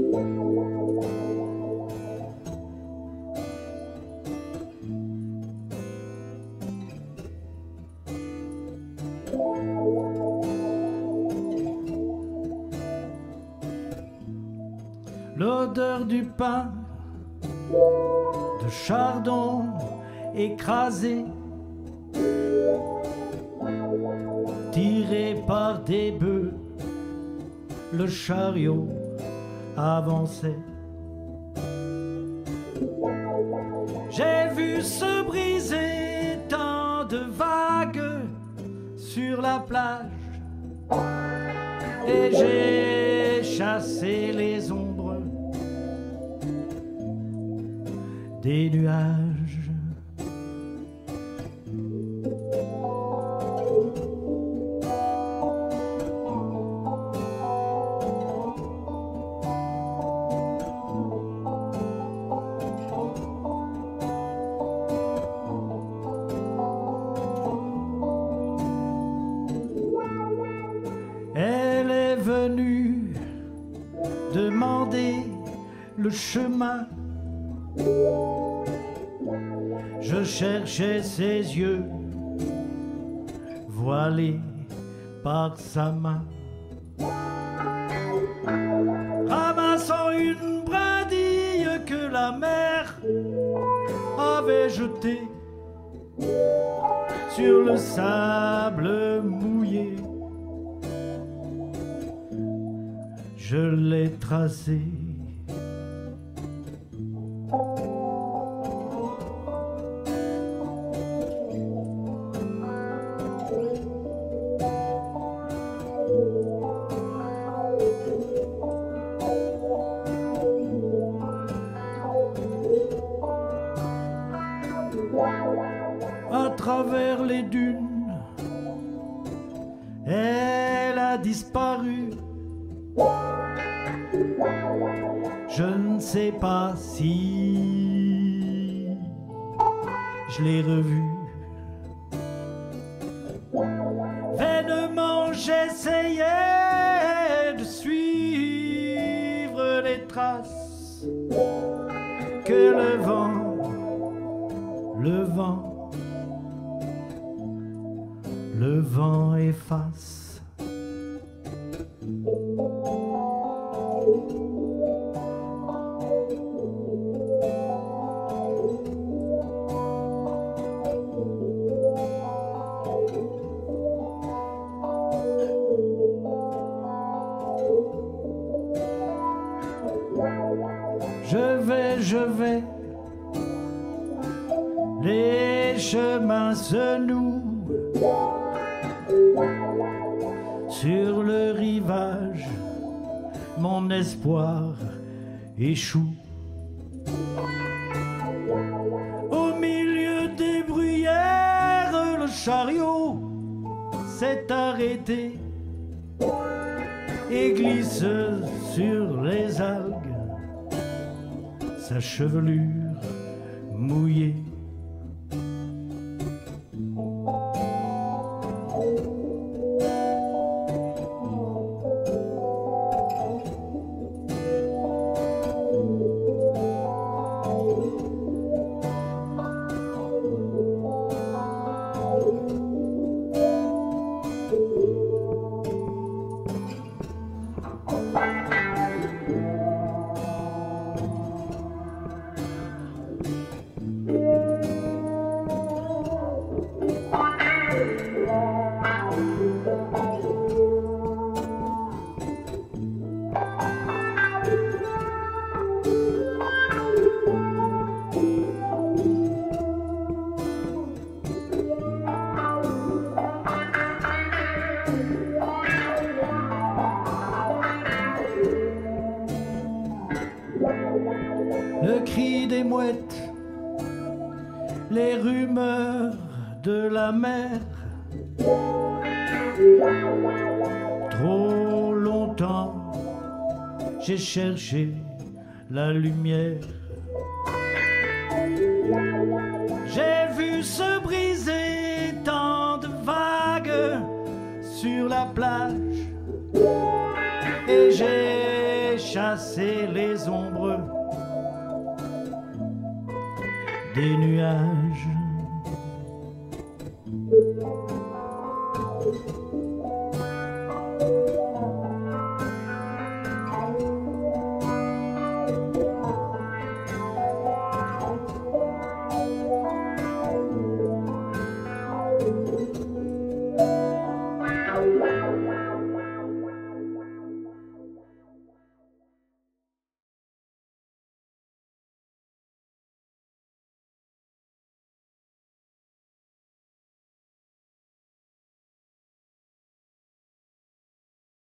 L'odeur du pain de chardon écrasé, tiré par des bœufs, le chariot avançait. J'ai vu se briser tant de vagues sur la plage, et j'ai chassé les ombres des nuages. Elle est venue demander le chemin. Je cherchais ses yeux voilés par sa main, ramassant une brindille que la mer avait jetée sur le sable mouillé. Je l'ai tracée. À travers les dunes, elle a disparu. Je ne sais pas si je l'ai revue. Vainement j'essayais de suivre les traces que le vent efface. Je vais, les chemins se nouent sur le rivage, mon espoir échoue. Au milieu des bruyères, le chariot s'est arrêté et glisse sur les algues, sa chevelure mouillée. Le cri des mouettes, les rumeurs de la mer. Trop longtemps, j'ai cherché la lumière. J'ai vu se briser tant de vagues sur la plage et j'ai chasser les ombres des nuages.